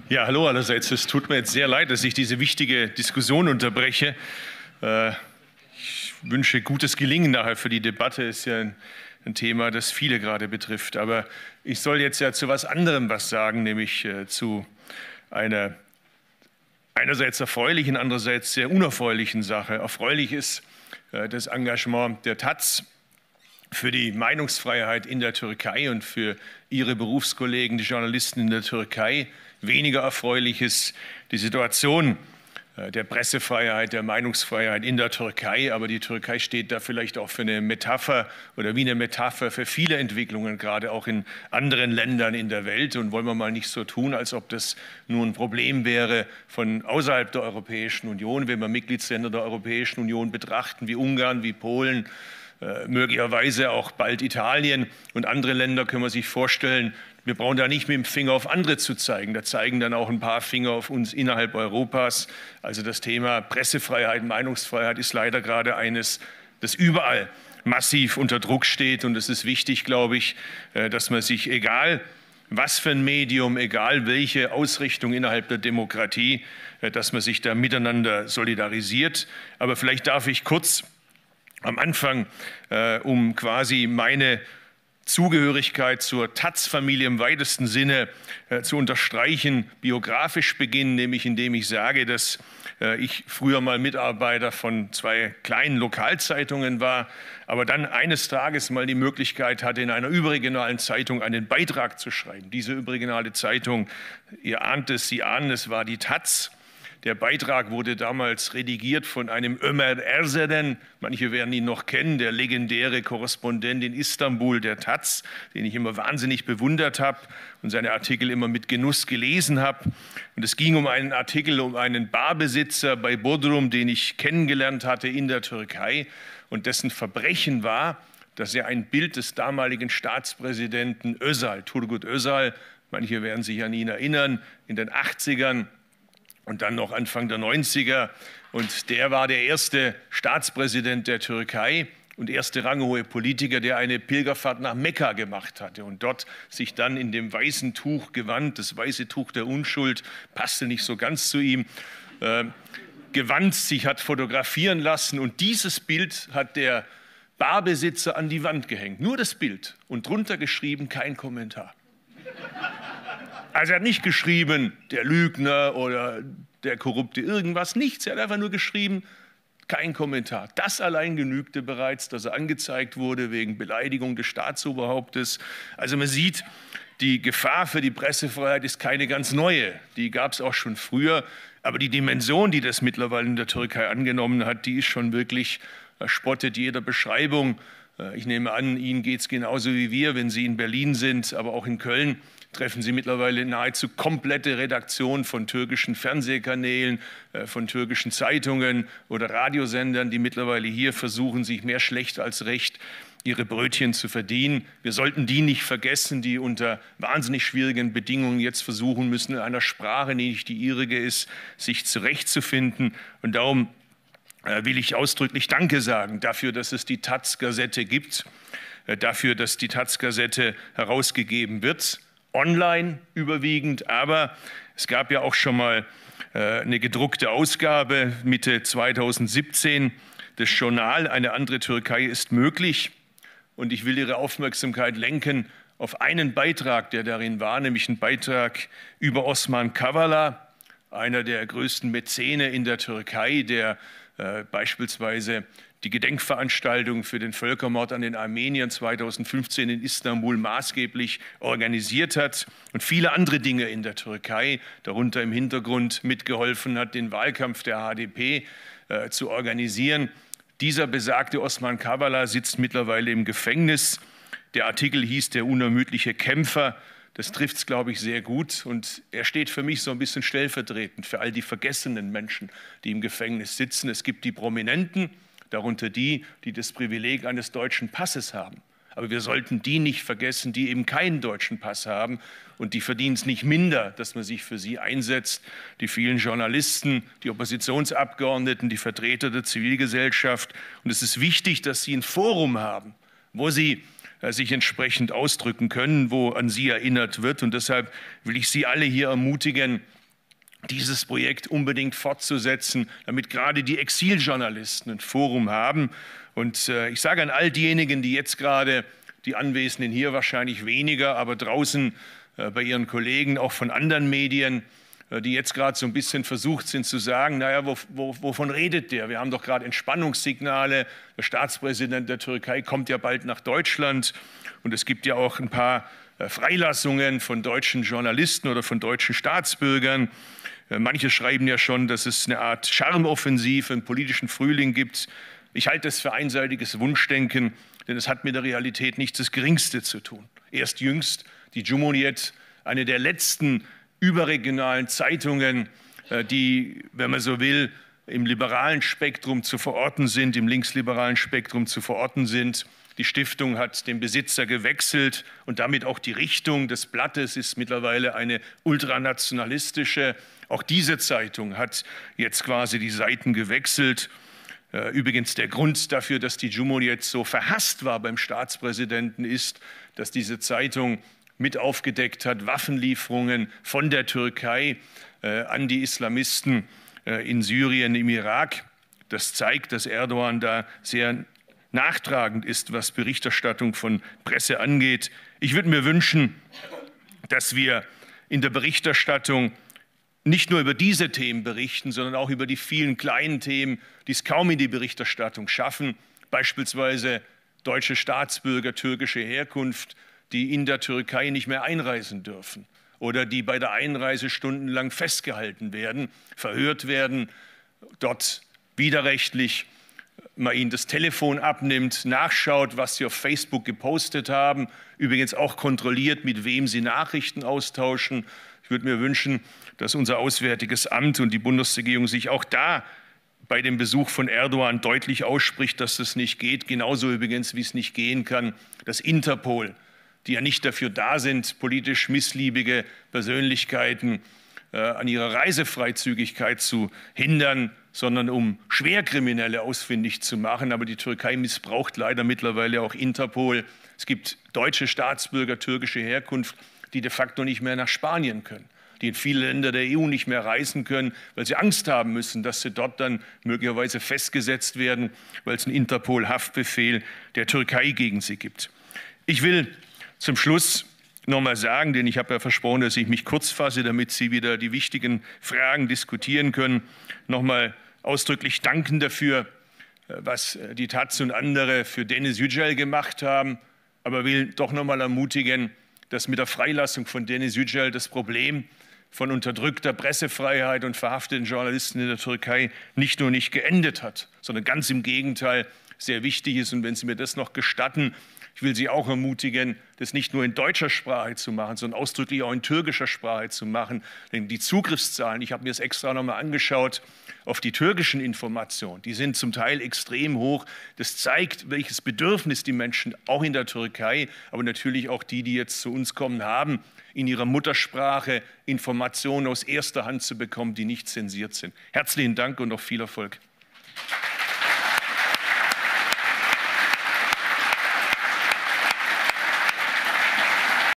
Ja, hallo allerseits. Es tut mir jetzt sehr leid, dass ich diese wichtige Diskussion unterbreche. Ich wünsche gutes Gelingen nachher für die Debatte. Ist ja ein Thema, das viele gerade betrifft. Aber ich soll jetzt ja zu was anderem was sagen, nämlich zu einer einerseits erfreulichen, andererseits sehr unerfreulichen Sache. Erfreulich ist das Engagement der Taz für die Meinungsfreiheit in der Türkei und für ihre Berufskollegen, die Journalisten in der Türkei. Weniger erfreulich ist die Situation der Pressefreiheit, der Meinungsfreiheit in der Türkei. Aber die Türkei steht da vielleicht auch für eine Metapher oder wie eine Metapher für viele Entwicklungen, gerade auch in anderen Ländern in der Welt. Und wollen wir mal nicht so tun, als ob das nur ein Problem wäre von außerhalb der Europäischen Union. Wenn wir Mitgliedsländer der Europäischen Union betrachten, wie Ungarn, wie Polen, möglicherweise auch bald Italien und andere Länder, können wir sich vorstellen, wir brauchen da nicht mit dem Finger auf andere zu zeigen. Da zeigen dann auch ein paar Finger auf uns innerhalb Europas. Also das Thema Pressefreiheit, Meinungsfreiheit ist leider gerade eines, das überall massiv unter Druck steht. Und es ist wichtig, glaube ich, dass man sich, egal was für ein Medium, egal welche Ausrichtung innerhalb der Demokratie, dass man sich da miteinander solidarisiert. Aber vielleicht darf ich kurz am Anfang, um quasi meine Zugehörigkeit zur Taz-Familie im weitesten Sinne zu unterstreichen, biografisch beginnen, nämlich indem ich sage, dass ich früher mal Mitarbeiter von 2 kleinen Lokalzeitungen war, aber dann eines Tages mal die Möglichkeit hatte, in einer überregionalen Zeitung einen Beitrag zu schreiben. Diese überregionale Zeitung, ihr ahnt es, Sie ahnen es, war die Taz. Der Beitrag wurde damals redigiert von einem Ömer Erseden, manche werden ihn noch kennen, der legendäre Korrespondent in Istanbul der Taz, den ich immer wahnsinnig bewundert habe und seine Artikel immer mit Genuss gelesen habe. Und es ging um einen Artikel um einen Barbesitzer bei Bodrum, den ich kennengelernt hatte in der Türkei und dessen Verbrechen war, dass er ein Bild des damaligen Staatspräsidenten Özal, Turgut Özal, manche werden sich an ihn erinnern, in den 80ern, und dann noch Anfang der 90er. Und der war der erste Staatspräsident der Türkei und erste ranghohe Politiker, der eine Pilgerfahrt nach Mekka gemacht hatte und dort sich dann in dem weißen Tuch gewandt, das weiße Tuch der Unschuld, passte nicht so ganz zu ihm, gewandt, sich hat fotografieren lassen. Und dieses Bild hat der Barbesitzer an die Wand gehängt. Nur das Bild und drunter geschrieben, kein Kommentar. Also er hat nicht geschrieben, der Lügner oder der Korrupte, irgendwas, nichts. Er hat einfach nur geschrieben, kein Kommentar. Das allein genügte bereits, dass er angezeigt wurde wegen Beleidigung des Staatsoberhauptes. Also man sieht, die Gefahr für die Pressefreiheit ist keine ganz neue. Die gab es auch schon früher. Aber die Dimension, die das mittlerweile in der Türkei angenommen hat, die ist schon wirklich, spottet jeder Beschreibung. Ich nehme an, Ihnen geht es genauso wie wir, wenn Sie in Berlin sind, aber auch in Köln treffen Sie mittlerweile nahezu komplette Redaktion von türkischen Fernsehkanälen, von türkischen Zeitungen oder Radiosendern, die mittlerweile hier versuchen, sich mehr schlecht als recht ihre Brötchen zu verdienen. Wir sollten die nicht vergessen, die unter wahnsinnig schwierigen Bedingungen jetzt versuchen müssen, in einer Sprache, die nicht die ihrige ist, sich zurechtzufinden. Und darum will ich ausdrücklich Danke sagen dafür, dass es die Taz-Gazette gibt, dafür, dass die Taz-Gazette herausgegeben wird. Online überwiegend, aber es gab ja auch schon mal eine gedruckte Ausgabe Mitte 2017 des Journal Eine andere Türkei ist möglich. Und ich will Ihre Aufmerksamkeit lenken auf einen Beitrag, der darin war, nämlich ein Beitrag über Osman Kavala, einer der größten Mäzene in der Türkei, der beispielsweise die Gedenkveranstaltung für den Völkermord an den Armeniern 2015 in Istanbul maßgeblich organisiert hat und viele andere Dinge in der Türkei, darunter im Hintergrund mitgeholfen hat, den Wahlkampf der HDP zu organisieren. Dieser besagte Osman Kavala sitzt mittlerweile im Gefängnis. Der Artikel hieß Der unermüdliche Kämpfer. Das trifft es, glaube ich, sehr gut. Und er steht für mich so ein bisschen stellvertretend für all die vergessenen Menschen, die im Gefängnis sitzen. Es gibt die Prominenten, darunter die, die das Privileg eines deutschen Passes haben. Aber wir sollten die nicht vergessen, die eben keinen deutschen Pass haben. Und die verdienen es nicht minder, dass man sich für sie einsetzt. Die vielen Journalisten, die Oppositionsabgeordneten, die Vertreter der Zivilgesellschaft. Und es ist wichtig, dass sie ein Forum haben, wo sie sich entsprechend ausdrücken können, wo an sie erinnert wird. Und deshalb will ich Sie alle hier ermutigen, dieses Projekt unbedingt fortzusetzen, damit gerade die Exiljournalisten ein Forum haben. Und ich sage an all diejenigen, die jetzt gerade, die Anwesenden hier wahrscheinlich weniger, aber draußen bei ihren Kollegen, auch von anderen Medien, die jetzt gerade so ein bisschen versucht sind zu sagen, naja, wovon redet der? Wir haben doch gerade Entspannungssignale. Der Staatspräsident der Türkei kommt ja bald nach Deutschland. Und es gibt ja auch ein paar Freilassungen von deutschen Journalisten oder von deutschen Staatsbürgern. Manche schreiben ja schon, dass es eine Art Charmoffensive, einen politischen Frühling gibt. Ich halte das für einseitiges Wunschdenken, denn es hat mit der Realität nicht das Geringste zu tun. Erst jüngst die Cumhuriyet, eine der letzten überregionalen Zeitungen, die, wenn man so will, im liberalen Spektrum zu verorten sind, im linksliberalen Spektrum zu verorten sind. Die Stiftung hat den Besitzer gewechselt und damit auch die Richtung des Blattes ist mittlerweile eine ultranationalistische. Auch diese Zeitung hat jetzt quasi die Seiten gewechselt. Übrigens der Grund dafür, dass die Cumhuriyet so verhasst war beim Staatspräsidenten, ist, dass diese Zeitung mit aufgedeckt hat, Waffenlieferungen von der Türkei an die Islamisten in Syrien, im Irak. Das zeigt, dass Erdogan da sehr nachtragend ist, was Berichterstattung von Presse angeht. Ich würde mir wünschen, dass wir in der Berichterstattung nicht nur über diese Themen berichten, sondern auch über die vielen kleinen Themen, die es kaum in die Berichterstattung schaffen, beispielsweise deutsche Staatsbürger türkischer Herkunft, die in der Türkei nicht mehr einreisen dürfen oder die bei der Einreise stundenlang festgehalten werden, verhört werden, dort widerrechtlich man ihnen das Telefon abnimmt, nachschaut, was sie auf Facebook gepostet haben, übrigens auch kontrolliert, mit wem sie Nachrichten austauschen. Ich würde mir wünschen, dass unser Auswärtiges Amt und die Bundesregierung sich auch da bei dem Besuch von Erdogan deutlich ausspricht, dass das nicht geht. Genauso übrigens, wie es nicht gehen kann, dass Interpol, die ja nicht dafür da sind, politisch missliebige Persönlichkeiten an ihrer Reisefreizügigkeit zu hindern, sondern um Schwerkriminelle ausfindig zu machen. Aber die Türkei missbraucht leider mittlerweile auch Interpol. Es gibt deutsche Staatsbürger türkischer Herkunft, die de facto nicht mehr nach Spanien können, die in viele Länder der EU nicht mehr reisen können, weil sie Angst haben müssen, dass sie dort dann möglicherweise festgesetzt werden, weil es einen Interpol-Haftbefehl der Türkei gegen sie gibt. Ich will zum Schluss noch mal sagen, denn ich habe ja versprochen, dass ich mich kurz fasse, damit Sie wieder die wichtigen Fragen diskutieren können, noch mal ausdrücklich danken dafür, was die Taz und andere für Deniz Yücel gemacht haben, aber will doch noch mal ermutigen, dass mit der Freilassung von Deniz Yücel das Problem von unterdrückter Pressefreiheit und verhafteten Journalisten in der Türkei nicht nur nicht geendet hat, sondern ganz im Gegenteil sehr wichtig ist. Und wenn Sie mir das noch gestatten, ich will Sie auch ermutigen, das nicht nur in deutscher Sprache zu machen, sondern ausdrücklich auch in türkischer Sprache zu machen. Denn die Zugriffszahlen, ich habe mir das extra noch mal angeschaut, auf die türkischen Informationen, die sind zum Teil extrem hoch. Das zeigt, welches Bedürfnis die Menschen auch in der Türkei, aber natürlich auch die, die jetzt zu uns kommen, haben, in ihrer Muttersprache Informationen aus erster Hand zu bekommen, die nicht zensiert sind. Herzlichen Dank und noch viel Erfolg.